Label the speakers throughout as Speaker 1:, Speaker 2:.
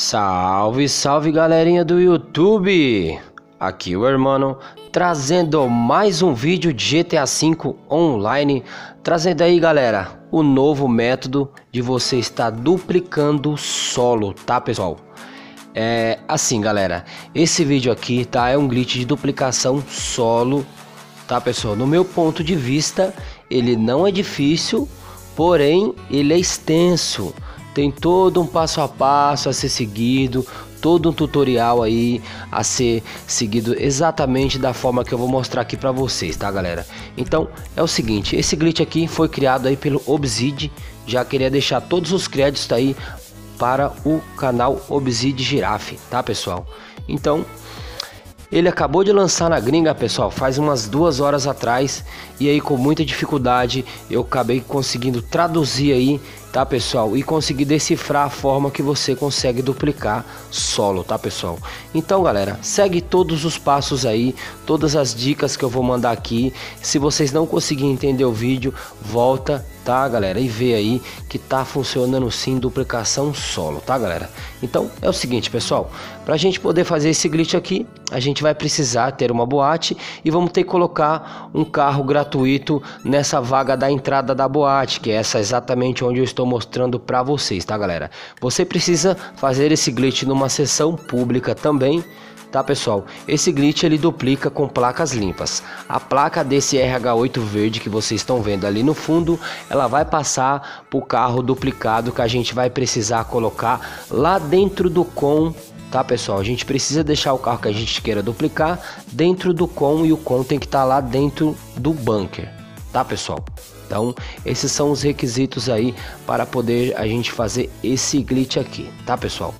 Speaker 1: Salve, salve galerinha do YouTube! Aqui o Hermano trazendo mais um vídeo de GTA V online, trazendo aí galera o novo método de você estar duplicando solo, tá pessoal? É assim galera, esse vídeo aqui tá é um glitch de duplicação solo, tá pessoal? No meu ponto de vista ele não é difícil, porém ele é extenso. Tem todo um passo a passo a ser seguido, todo um tutorial aí a ser seguido exatamente da forma que eu vou mostrar aqui para vocês, tá galera? Então é o seguinte, esse glitch aqui foi criado aí pelo Obsidian. Já queria deixar todos os créditos aí para o canal Obsidian Giraffe, tá pessoal? Então ele acabou de lançar na gringa, pessoal, faz umas 2 horas atrás. E aí com muita dificuldade eu acabei conseguindo traduzir aí, tá pessoal? E conseguir decifrar a forma que você consegue duplicar solo, tá pessoal? Então galera, segue todos os passos aí, todas as dicas que eu vou mandar aqui. Se vocês não conseguirem entender o vídeo, volta, tá galera? E vê aí que tá funcionando sim duplicação solo, tá galera? Então é o seguinte pessoal, pra gente poder fazer esse glitch aqui, a gente vai precisar ter uma boate e vamos ter que colocar um carro gratuito nessa vaga da entrada da boate, que é essa exatamente onde eu estou mostrando para vocês, tá galera? Você precisa fazer esse glitch numa sessão pública também, tá pessoal? Esse glitch ele duplica com placas limpas. A placa desse RH8 verde que vocês estão vendo ali no fundo, ela vai passar para o carro duplicado que a gente vai precisar colocar lá dentro do com. Tá pessoal, a gente precisa deixar o carro que a gente queira duplicar dentro do com, e o com tem que estar lá dentro do bunker, tá pessoal? Então esses são os requisitos aí para poder a gente fazer esse glitch aqui, tá pessoal?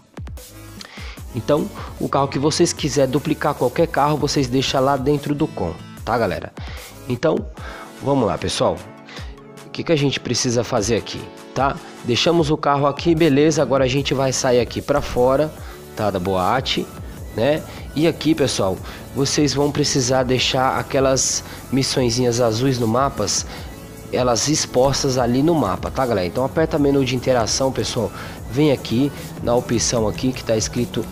Speaker 1: Então o carro que vocês quiserem duplicar, qualquer carro, vocês deixam lá dentro do com, tá galera? Então vamos lá pessoal, o que a gente precisa fazer aqui, tá? Deixamos o carro aqui, beleza, agora a gente vai sair aqui para fora, tá, da boate, né? E aqui pessoal, vocês vão precisar deixar aquelas missõezinhas azuis no mapas, elas expostas ali no mapa, tá galera? Então aperta menu de interação pessoal, vem aqui na opção aqui que tá escrito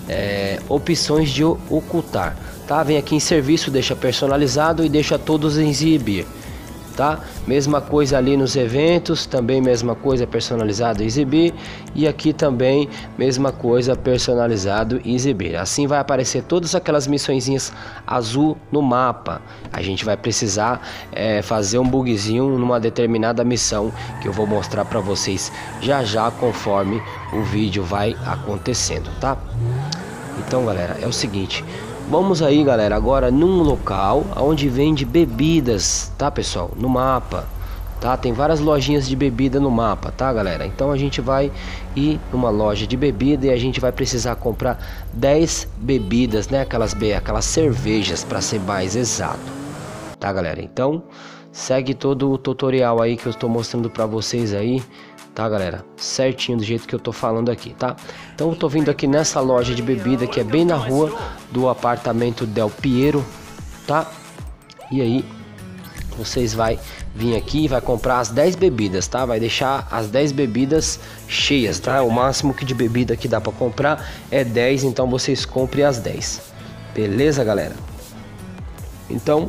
Speaker 1: opções de ocultar, tá? Vem aqui em serviço, deixa personalizado e deixa todos em exibir, tá? Mesma coisa ali nos eventos, também mesma coisa, personalizado e exibir. E aqui também mesma coisa, personalizado e exibir. Assim vai aparecer todas aquelas missõezinhas azul no mapa. A gente vai precisar fazer um bugzinho numa determinada missão que eu vou mostrar para vocês já já conforme o vídeo vai acontecendo, tá? Então galera, é o seguinte, vamos aí galera agora num local onde vende bebidas, tá pessoal? No mapa, tá? Tem várias lojinhas de bebida no mapa, tá galera? Então a gente vai ir numa loja de bebida e a gente vai precisar comprar 10 bebidas, né? Aquelas cervejas, para ser mais exato, tá galera? Então segue todo o tutorial aí que eu estou mostrando para vocês aí, tá galera? Certinho do jeito que eu tô falando aqui, tá? Então eu tô vindo aqui nessa loja de bebida que é bem na rua do apartamento Del Piero, tá? E aí vocês vai vir aqui e vai comprar as 10 bebidas, tá? Vai deixar as 10 bebidas cheias, tá? O máximo que de bebida que dá para comprar é 10, então vocês comprem as 10. Beleza, galera? Então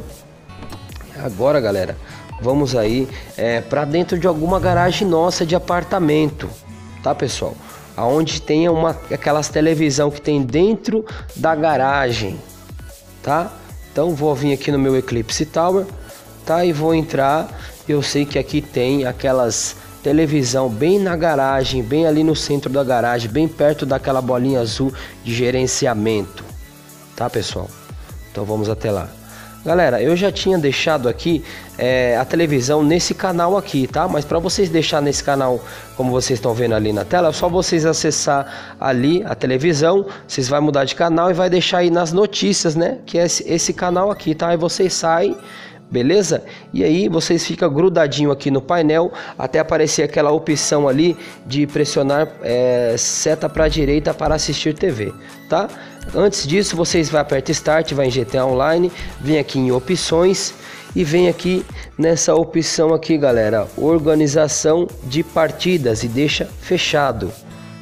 Speaker 1: agora, galera, vamos aí para dentro de alguma garagem nossa de apartamento, tá pessoal? Aonde tenha aquelas televisão que tem dentro da garagem, tá? Então vou vir aqui no meu Eclipse Tower, tá? E vou entrar. Eu sei que aqui tem aquelas televisão bem na garagem, bem ali no centro da garagem, bem perto daquela bolinha azul de gerenciamento, tá pessoal? Então vamos até lá. Galera, eu já tinha deixado aqui a televisão nesse canal aqui, tá? Mas para vocês deixar nesse canal, como vocês estão vendo ali na tela, é só vocês acessar ali a televisão, vocês vão mudar de canal e vai deixar aí nas notícias, né? Que é esse canal aqui, tá? Aí vocês saem, beleza? E aí vocês ficam grudadinho aqui no painel até aparecer aquela opção ali de pressionar seta para a direita para assistir TV, tá? Antes disso vocês vão apertar Start, vai em GTA Online, vem aqui em opções e vem aqui nessa opção aqui galera, organização de partidas, e deixa fechado,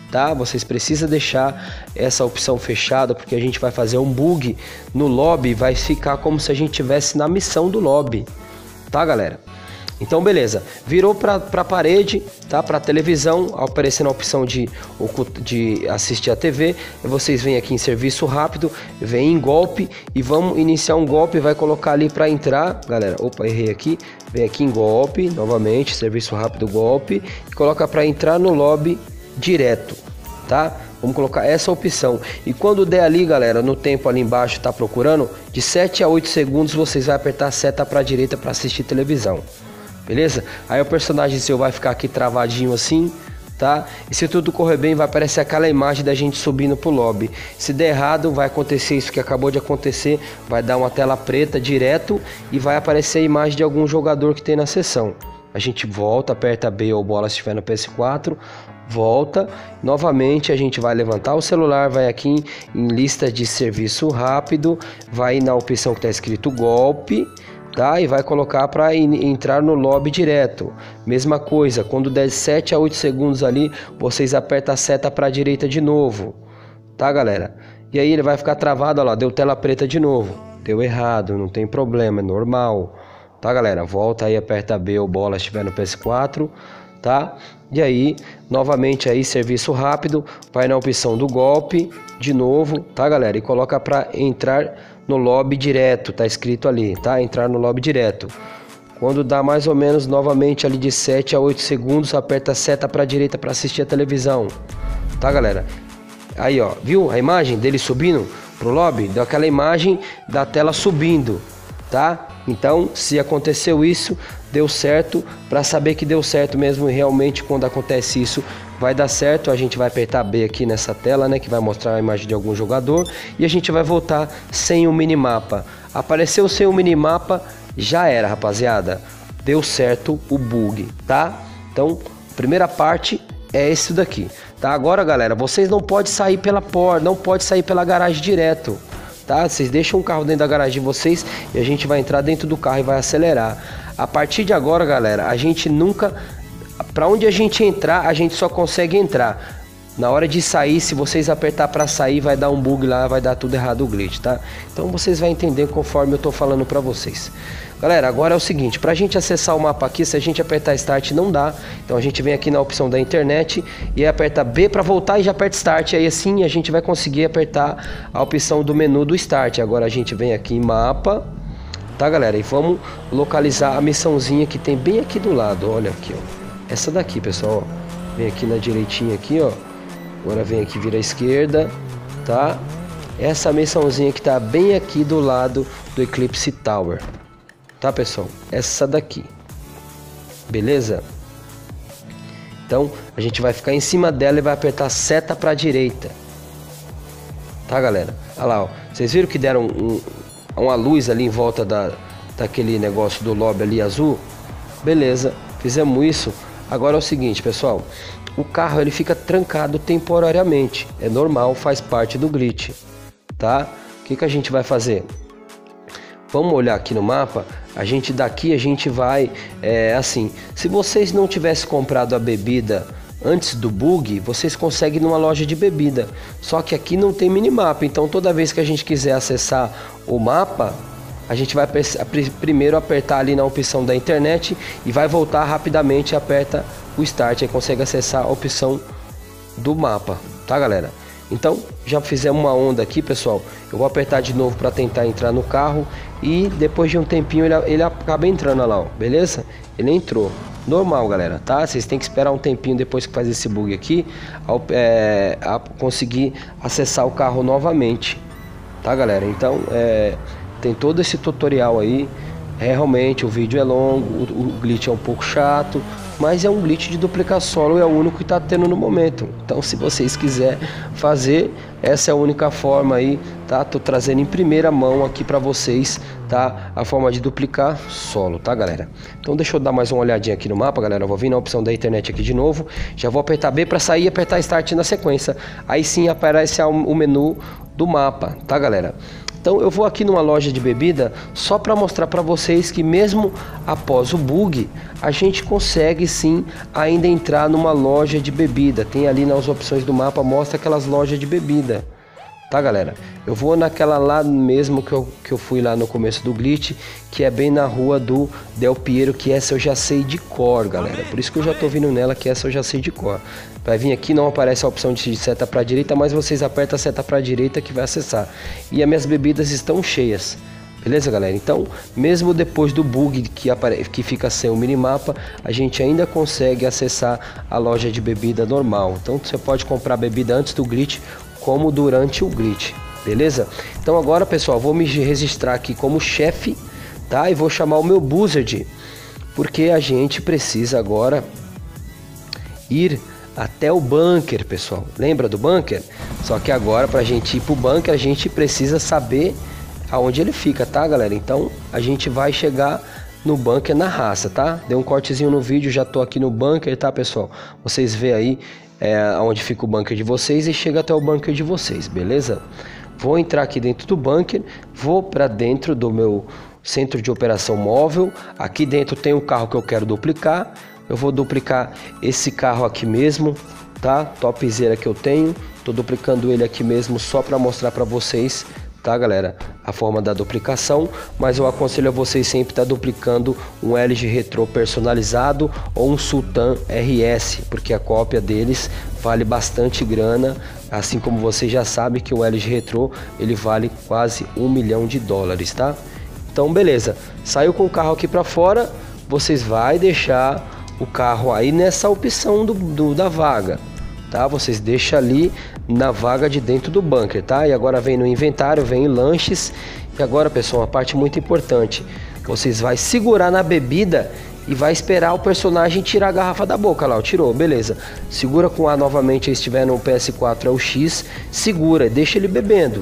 Speaker 1: tá? Vocês precisam deixar essa opção fechada, porque a gente vai fazer um bug no lobby, vai ficar como se a gente tivesse na missão do lobby, tá, galera? Então beleza, virou para a parede, tá? Para a televisão, aparecendo a opção de assistir a TV. Vocês vêm aqui em serviço rápido, vem em golpe e vamos iniciar um golpe. Vai colocar ali para entrar, galera. Opa, errei aqui. Vem aqui em golpe, novamente, serviço rápido, golpe, e coloca para entrar no lobby direto, tá? Vamos colocar essa opção. E quando der ali, galera, no tempo ali embaixo, tá procurando, de 7 a 8 segundos vocês vão apertar a seta para a direita para assistir televisão. Beleza? Aí o personagem seu vai ficar aqui travadinho assim, tá? E se tudo correr bem, vai aparecer aquela imagem da gente subindo pro lobby. Se der errado, vai acontecer isso que acabou de acontecer. Vai dar uma tela preta direto e vai aparecer a imagem de algum jogador que tem na sessão. A gente volta, aperta B ou bola se estiver no PS4, volta. Novamente a gente vai levantar o celular, vai aqui em lista de serviço rápido, vai na opção que está escrito golpe, tá? E vai colocar para entrar no lobby direto. Mesma coisa, quando der 7 a 8 segundos ali, vocês apertam a seta para a direita de novo, tá, galera? E aí ele vai ficar travado, olha lá, deu tela preta de novo. Deu errado, não tem problema, é normal, tá, galera? Volta aí, aperta B ou bola se estiver no PS4, tá? E aí, novamente aí, serviço rápido, vai na opção do golpe de novo, tá, galera? E coloca para entrar no lobby direto, tá escrito ali, tá? Entrar no lobby direto. Quando dá mais ou menos novamente ali de 7 a 8 segundos, aperta a seta para a direita para assistir a televisão, tá, galera? Aí, ó, viu a imagem dele subindo pro lobby? Deu aquela imagem da tela subindo, tá? Então, se aconteceu isso, deu certo. Para saber que deu certo mesmo, realmente quando acontece isso, vai dar certo. A gente vai apertar B aqui nessa tela, né, que vai mostrar a imagem de algum jogador, e a gente vai voltar sem o minimapa. Apareceu sem o minimapa, já era, rapaziada. Deu certo o bug, tá? Então, primeira parte é esse daqui, tá? Agora, galera, vocês não podem sair pela porta, não pode sair pela garagem direto, tá? Vocês deixam o carro dentro da garagem de vocês e a gente vai entrar dentro do carro e vai acelerar. A partir de agora, galera, a gente nunca... Para onde a gente entrar, a gente só consegue entrar. Na hora de sair, se vocês apertar para sair, vai dar um bug lá, vai dar tudo errado o glitch, tá? Então vocês vão entender conforme eu tô falando para vocês. Galera, agora é o seguinte, pra gente acessar o mapa aqui, se a gente apertar Start não dá. Então a gente vem aqui na opção da internet e aperta B para voltar e já aperta Start. Aí assim a gente vai conseguir apertar a opção do menu do Start. Agora a gente vem aqui em mapa, tá, galera? E vamos localizar a missãozinha que tem bem aqui do lado, olha aqui, ó. Essa daqui, pessoal, ó. Vem aqui na direitinha aqui, ó. Agora vem aqui, vira à esquerda, tá? Essa missãozinha que tá bem aqui do lado do Eclipse Tower, tá, pessoal? Essa daqui, beleza? Então a gente vai ficar em cima dela e vai apertar a seta para a direita, tá, galera? Olha lá, ó. Vocês viram que deram uma luz ali em volta daquele negócio do lobby ali azul? Beleza, fizemos isso. Agora é o seguinte, pessoal, o carro ele fica trancado temporariamente, é normal, faz parte do glitch, tá? O que a gente vai fazer? Vamos olhar aqui no mapa. A gente vai assim, se vocês não tivessem comprado a bebida antes do bug, vocês conseguem numa loja de bebida, só que aqui não tem minimapa. Então toda vez que a gente quiser acessar o mapa, a gente vai primeiro apertar ali na opção da internet e vai voltar rapidamente, aperta o Start e consegue acessar a opção do mapa, tá, galera? Então já fizemos uma onda aqui, pessoal. Eu vou apertar de novo para tentar entrar no carro e depois de um tempinho ele acaba entrando, lá, ó, beleza? Ele entrou, normal, galera, tá? Vocês têm que esperar um tempinho depois que faz esse bug aqui a conseguir acessar o carro novamente, tá, galera? Então tem todo esse tutorial aí. Realmente o vídeo é longo, o glitch é um pouco chato, mas é um glitch de duplicar solo e é o único que está tendo no momento. Então se vocês quiserem fazer, essa é a única forma aí, tá? Tô trazendo em primeira mão aqui para vocês, tá? A forma de duplicar solo, tá, galera? Então deixa eu dar mais uma olhadinha aqui no mapa, galera. Eu vou vir na opção da internet aqui de novo, já vou apertar B para sair e apertar Start na sequência. Aí sim aparece o menu do mapa, tá, galera? Então eu vou aqui numa loja de bebida só para mostrar para vocês que mesmo após o bug, a gente consegue sim ainda entrar numa loja de bebida. Tem ali nas opções do mapa, mostra aquelas lojas de bebida. Tá, galera? Eu vou naquela lá mesmo que eu fui lá no começo do glitch, que é bem na rua do Del Piero, que essa eu já sei de cor, galera. Por isso que eu já tô vindo nela, que essa eu já sei de cor. Vai vir aqui, não aparece a opção de seta para direita, mas vocês apertam a seta para direita que vai acessar. E as minhas bebidas estão cheias. Beleza, galera? Então, mesmo depois do bug que fica sem o minimapa, a gente ainda consegue acessar a loja de bebida normal. Então, você pode comprar bebida antes do glitch, como durante o glitch, beleza? Então agora, pessoal, vou me registrar aqui como chefe, tá? E vou chamar o meu Buzzard, porque a gente precisa agora ir até o bunker, pessoal. Lembra do bunker? Só que agora, pra gente ir pro bunker, a gente precisa saber aonde ele fica, tá, galera? Então a gente vai chegar no bunker na raça, tá? Deu um cortezinho no vídeo, já tô aqui no bunker, tá, pessoal? Vocês vê aí onde fica o bunker de vocês e chega até o bunker de vocês, beleza? Vou entrar aqui dentro do bunker, vou para dentro do meu centro de operação móvel. Aqui dentro tem um carro que eu quero duplicar. Eu vou duplicar esse carro aqui mesmo, tá? Topzera que eu tenho. Tô duplicando ele aqui mesmo só para mostrar para vocês, tá, galera, a forma da duplicação. Mas eu aconselho a vocês sempre estar duplicando um LG Retro personalizado ou um Sultan RS, porque a cópia deles vale bastante grana, assim como vocês já sabem que o LG Retro ele vale quase $1 milhão, tá? Então beleza, saiu com o carro aqui para fora, vocês vai deixar o carro aí nessa opção da vaga, tá? Vocês deixam ali na vaga de dentro do bunker, tá? E agora vem no inventário, vem em lanches. E agora, pessoal, uma parte muito importante, vocês vai segurar na bebida e vai esperar o personagem tirar a garrafa da boca. Lá, ó, tirou, beleza. Segura com A novamente, se estiver no PS4 é o X, segura, deixa ele bebendo,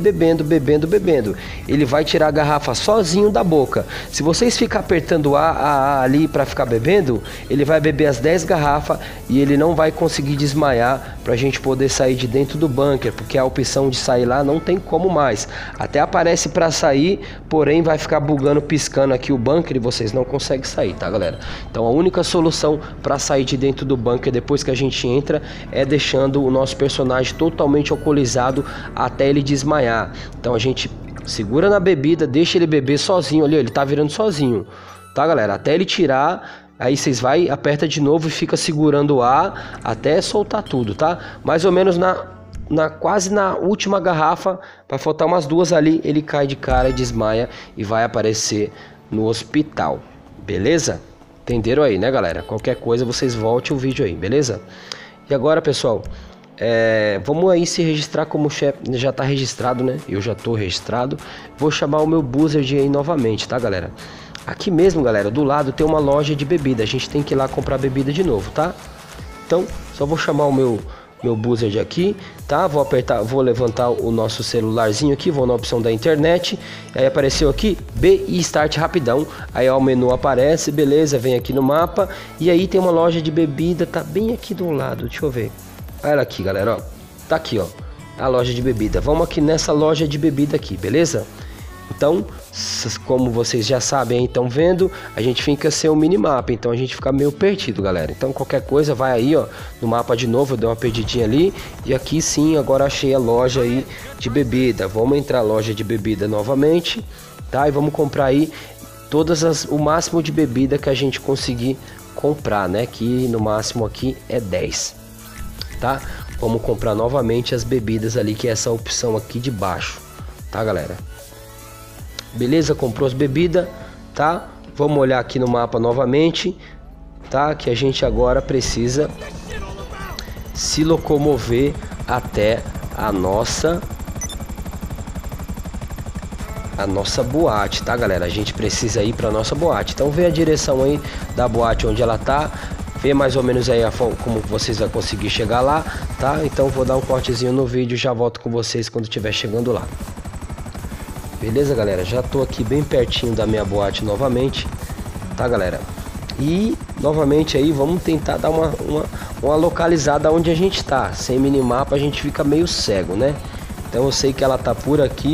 Speaker 1: bebendo. Ele vai tirar a garrafa sozinho da boca. Se vocês ficar apertando A ali para ficar bebendo, ele vai beber as 10 garrafas e ele não vai conseguir desmaiar pra gente poder sair de dentro do bunker, porque a opção de sair lá não tem como mais. Até aparece para sair, porém vai ficar bugando, piscando aqui o bunker e vocês não conseguem sair, tá, galera? Então a única solução para sair de dentro do bunker depois que a gente entra é deixando o nosso personagem totalmente alcoolizado até ele desmaiar. Então a gente segura na bebida, deixa ele beber sozinho ali, ó, ele tá virando sozinho, tá, galera? Até ele tirar. Aí vocês vai, aperta de novo e fica segurando o A até soltar tudo, tá? Mais ou menos quase na última garrafa, vai faltar umas duas ali, ele cai de cara e desmaia e vai aparecer no hospital, beleza? Entenderam aí, né, galera? Qualquer coisa vocês voltem o vídeo aí, beleza? E agora, pessoal, vamos aí se registrar como chefe. Já tá registrado, né? Eu já tô registrado. Vou chamar o meu Buzzard aí novamente, tá, galera? Aqui mesmo, galera, do lado tem uma loja de bebida. A gente tem que ir lá comprar bebida de novo, tá? Então, só vou chamar o meu Buzzard aqui, tá? Vou levantar o nosso celularzinho aqui, vou na opção da internet. Aí apareceu aqui B e Start rapidão. Aí ó, o menu aparece, beleza, vem aqui no mapa. E aí tem uma loja de bebida, tá bem aqui do lado, deixa eu ver. Olha ela aqui, galera, ó. Tá aqui, ó, a loja de bebida. Vamos aqui nessa loja de bebida aqui, beleza? Então, como vocês já sabem, estão vendo, a gente fica sem o minimapa, então a gente fica meio perdido, galera. Então qualquer coisa vai aí, ó, no mapa de novo, eu dei uma perdidinha ali. E aqui sim, agora achei a loja aí de bebida. Vamos entrar na loja de bebida novamente, tá? E vamos comprar aí o máximo de bebida que a gente conseguir comprar, né? Que no máximo aqui é 10, tá? Vamos comprar novamente as bebidas ali, que é essa opção aqui de baixo, tá, galera? Beleza, comprou as bebidas, tá? Vamos olhar aqui no mapa novamente, tá? Que a gente agora precisa se locomover até a nossa boate, tá, galera? A gente precisa ir para nossa boate. Então vê a direção aí da boate onde ela tá, vê mais ou menos aí como vocês vão conseguir chegar lá, tá? Então vou dar um cortezinho no vídeo e já volto com vocês quando estiver chegando lá. Beleza, galera? Já tô aqui bem pertinho da minha boate novamente, tá, galera? E novamente aí vamos tentar dar uma localizada onde a gente tá. Sem minimapa a gente fica meio cego, né? Então eu sei que ela tá por aqui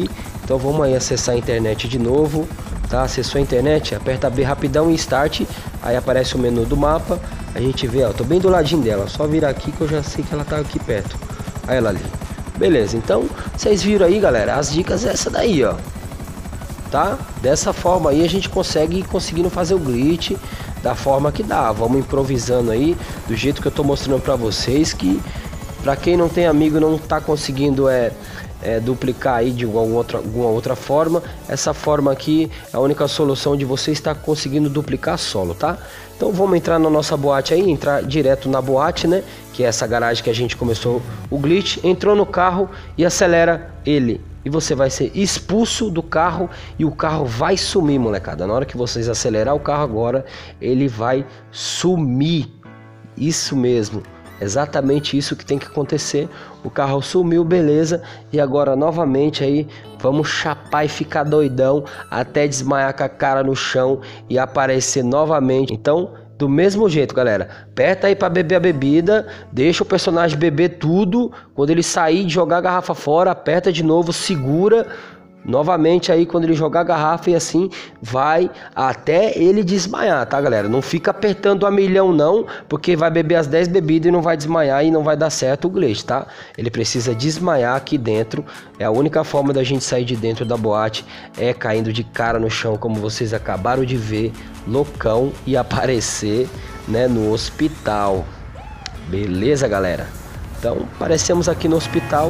Speaker 1: Então vamos aí acessar a internet de novo, tá? Acessou a internet, aperta B rapidão e Start, aí aparece o menu do mapa, a gente vê, ó, tô bem do ladinho dela, só virar aqui que eu já sei que ela tá aqui perto. Aí ela ali. Beleza, então vocês viram aí, galera, as dicas é essa daí, ó. Tá? Dessa forma aí a gente consegue conseguindo fazer o glitch da forma que dá. Vamos improvisando aí do jeito que eu tô mostrando para vocês, que para quem não tem amigo não tá conseguindo duplicar aí de alguma outra forma, essa forma aqui é a única solução de você estar conseguindo duplicar solo, tá? Então vamos entrar na nossa boate aí, entrar direto na boate, né? Que é essa garagem que a gente começou o glitch. Entrou no carro e acelera ele. E você vai ser expulso do carro e o carro vai sumir, molecada. Na hora que vocês acelerar o carro agora, ele vai sumir. Isso mesmo. Exatamente isso que tem que acontecer. O carro sumiu, beleza. E agora novamente aí vamos chapar e ficar doidão até desmaiar com a cara no chão e aparecer novamente. Então, do mesmo jeito, galera, aperta aí para beber a bebida, deixa o personagem beber tudo. Quando ele sair de jogar a garrafa fora, aperta de novo, segura novamente aí quando ele jogar a garrafa e assim vai até ele desmaiar, tá, galera? Não fica apertando a milhão não, porque vai beber as 10 bebidas e não vai desmaiar e não vai dar certo o glitch, tá? Ele precisa desmaiar aqui dentro, é a única forma da gente sair de dentro da boate, é caindo de cara no chão, como vocês acabaram de ver, loucão, e aparecer, né, no hospital. Beleza, galera? Então, aparecemos aqui no hospital.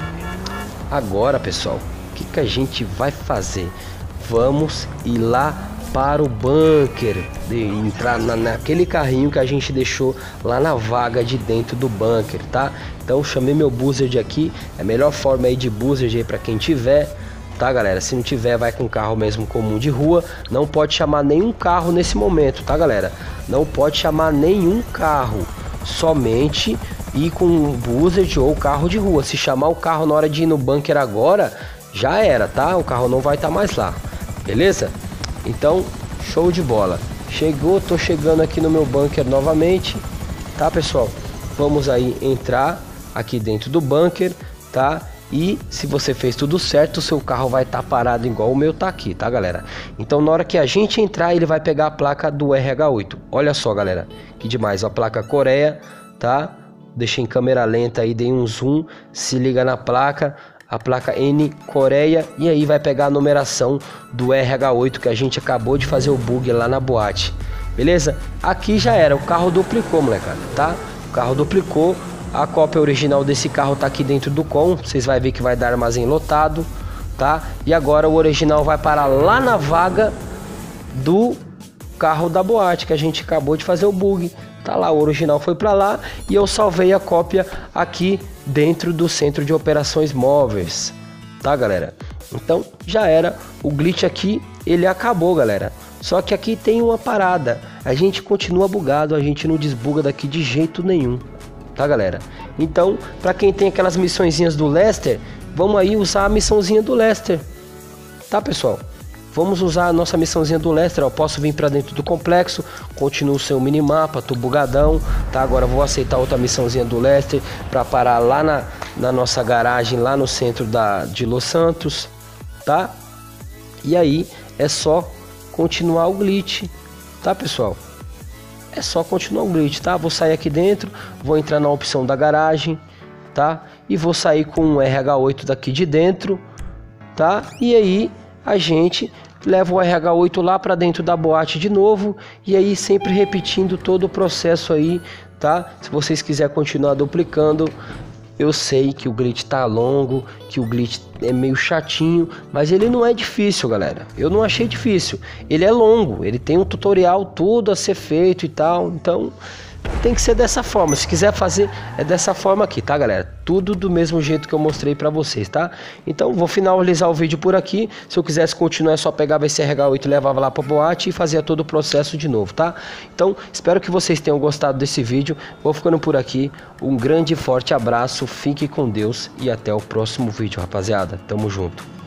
Speaker 1: Agora, pessoal, que a gente vai fazer? Vamos ir lá para o bunker, entrar naquele carrinho que a gente deixou lá na vaga de dentro do bunker, tá? Então chamei meu buzzard aqui, é a melhor forma aí de buzzard aí para quem tiver, tá, galera? Se não tiver, vai com carro mesmo comum de rua. Não pode chamar nenhum carro nesse momento, tá, galera? Não pode chamar nenhum carro, somente ir com um buzzard ou carro de rua. Se chamar o carro na hora de ir no bunker agora, já era, tá? O carro não vai estar mais lá, beleza? Então, show de bola. Tô chegando aqui no meu bunker novamente, tá, pessoal? Vamos aí entrar aqui dentro do bunker, tá? E se você fez tudo certo, o seu carro vai estar parado igual o meu tá aqui, tá, galera? Então, na hora que a gente entrar, ele vai pegar a placa do RH8. Olha só, galera, que demais, a placa Coreia, tá? Deixei em câmera lenta aí, dei um zoom, se liga na placa. A placa N Coreia, e aí vai pegar a numeração do RH8 que a gente acabou de fazer o bug lá na boate, beleza? Aqui já era, o carro duplicou, molecada, tá? O carro duplicou, a cópia original desse carro tá aqui dentro do com, vocês vão ver que vai dar armazém lotado, tá? E agora o original vai parar lá na vaga do carro da boate que a gente acabou de fazer o bug. Tá lá, o original foi para lá e eu salvei a cópia aqui dentro do centro de operações móveis, tá, galera? Então já era, o glitch aqui ele acabou, galera. Só que aqui tem uma parada, a gente continua bugado, a gente não desbuga daqui de jeito nenhum, tá, galera? Então, para quem tem aquelas missõezinhas do Lester, vamos aí usar a missãozinha do Lester, tá, pessoal? Vamos usar a nossa missãozinha do Lester, ó. Posso vir para dentro do complexo, continuo o seu minimapa, tô bugadão, tá? Agora vou aceitar outra missãozinha do Lester para parar lá na nossa garagem, lá no centro de Los Santos, tá? E aí é só continuar o glitch, tá, pessoal? É só continuar o glitch, tá? Vou sair aqui dentro, vou entrar na opção da garagem, tá? E vou sair com um RH8 daqui de dentro, tá? E aí a gente leva o RH8 lá para dentro da boate de novo, e aí sempre repetindo todo o processo aí, tá? Se vocês quiserem continuar duplicando, eu sei que o glitch tá longo, que o glitch é meio chatinho, mas ele não é difícil, galera. Eu não achei difícil. Ele é longo, ele tem um tutorial todo a ser feito e tal, então tem que ser dessa forma. Se quiser fazer, é dessa forma aqui, tá, galera? Tudo do mesmo jeito que eu mostrei pra vocês, tá? Então vou finalizar o vídeo por aqui. Se eu quisesse continuar, é só pegava esse RH8 e levava lá pra boate e fazia todo o processo de novo, tá? Então espero que vocês tenham gostado desse vídeo. Vou ficando por aqui. Um grande e forte abraço, fique com Deus e até o próximo vídeo, rapaziada. Tamo junto.